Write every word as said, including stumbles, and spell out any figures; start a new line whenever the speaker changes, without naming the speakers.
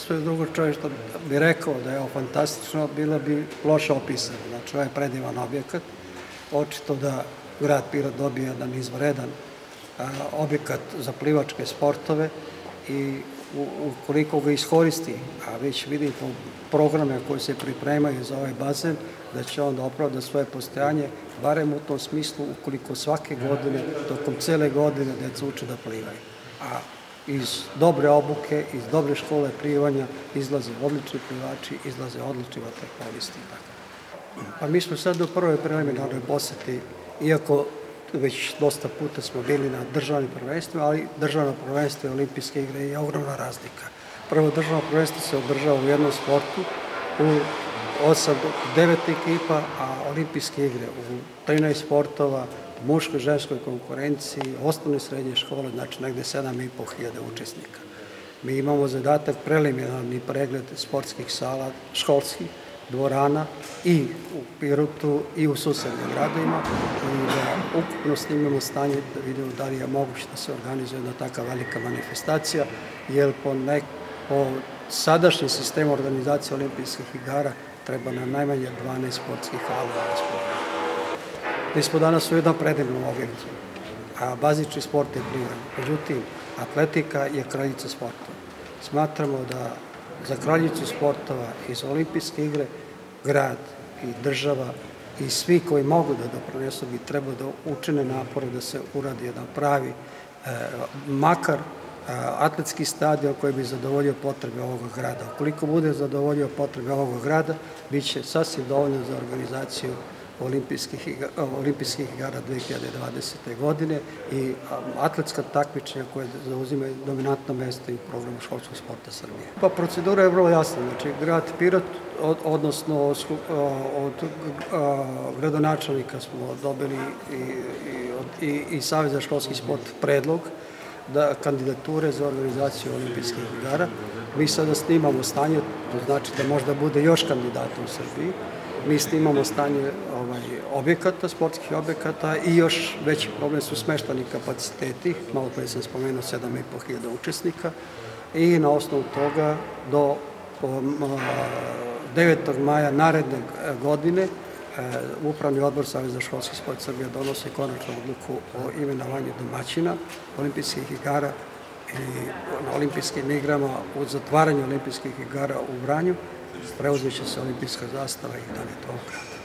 sve drugo čovjek što bi rekao da je ovo fantastično, bilo bi loše opisano. Znači, ovo je predivan objekat. Očito da grad Pirot dobije jedan izvanredan objekat za plivačke sportove i ukoliko ga iskoristi, a već vidi po programe koji se pripremaju za ovaj bazen, da će onda opravda svoje postojanje, barem u tom smislu ukoliko svake godine, tokom cele godine, deca uče da plivaju. A iz dobre obuke, iz dobre škole plivanja izlaze odlični plivači, izlaze odlični vaterpolisti. Pa mi smo sad u prvoj preliminarnoj poseti, iako već dosta puta smo bili na državnim prvenstvima, ali državno prvenstvo i olimpijske igre je ogromna razlika. Prvo državno prvenstvo se održava u jednom sportu, u osam do devet ekipa, a olimpijske igre u trinaest sportova, muškoj i ženskoj konkurenciji, osnovne i srednje škole, znači negde sedam i po hiljada učesnika. Mi imamo zadatak preliminarni pregled sportskih sala, školskih, dvorana i u Pirotu i u susednim gradovima i da ukupno snimamo stanje da vidimo da li je moguće da se organizuje jedna taka velika manifestacija, jer po, nek, po sadašnjem sistemu organizacije olimpijskih igara treba nam najmanje dvanaest sportskih hala na raspolaganju. Mi smo danas u jednom predivnom objektu, a bazični sport je plivanje. Međutim, atletika je kraljica sportova. Smatramo da za kraljicu sportova iz olimpijske igre grad i država i svi koji mogu da doprinesu bi trebao da učine napore da se uradi jedan pravi, eh, makar eh, atletski stadion koji bi zadovoljio potrebe ovog grada. Ukoliko bude zadovoljio potrebe ovog grada, bit će sasvim dovoljno za organizaciju olimpijskih igara, olimpijskih igara dve hiljade dvadesete. godine i atletska takmičenja koje zauzimaju dominantno mesto i u programu školskog sporta Srbije. Pa procedura je vrlo jasna. Znači, grad Pirot, od, odnosno od, od gradonačelnika smo dobili i, i, i, i Savez za školski sport predlog da kandidature za organizaciju olimpijskih igara. Mi sada snimamo stanje, to znači da možda bude još kandidata u Srbiji. Mi snimamo stanje ovaj, objekata, sportskih objekata i još veći problem su smeštani kapaciteti. Malo pre sam spomenuo sedam i po hiljada učesnika i na osnovu toga do devetog maja naredne godine Upravni odbor Saveza za školski sport Srbije donosi konačnu odluku o imenovanju domaćina olimpijskih igara i na olimpijskim igrama, u zatvaranju olimpijskih igara u Vranju, preuzet će se olimpijska zastava i dalje to grada.